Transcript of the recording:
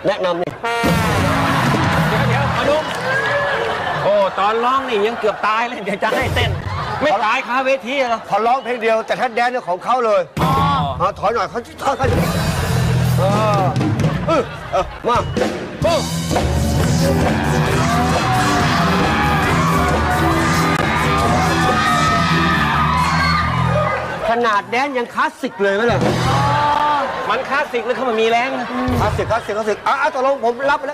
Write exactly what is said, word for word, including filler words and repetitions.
แนะนำนี่เดี๋ยวเดี๋ยวมาดูโอ้ตอนร้องนี่ยังเกือบตายเลยเดี๋ยวจะให้เต้นไม่ตายคาเวทีเหรอพอร้องเพลงเดียวแต่ถ้าแดนเนี่ยของเขาเลยอ๋อถอยหน่อยเขาถอยเขาเออเออเออมาโอ้ขนาดแดนยังคลาสสิกเลยไหมล่ะมันคลาสสิกเลยเขามันมีแรงคลาสสิกคลาสสิกคลาสสิกอ่ะตกลงผมรับ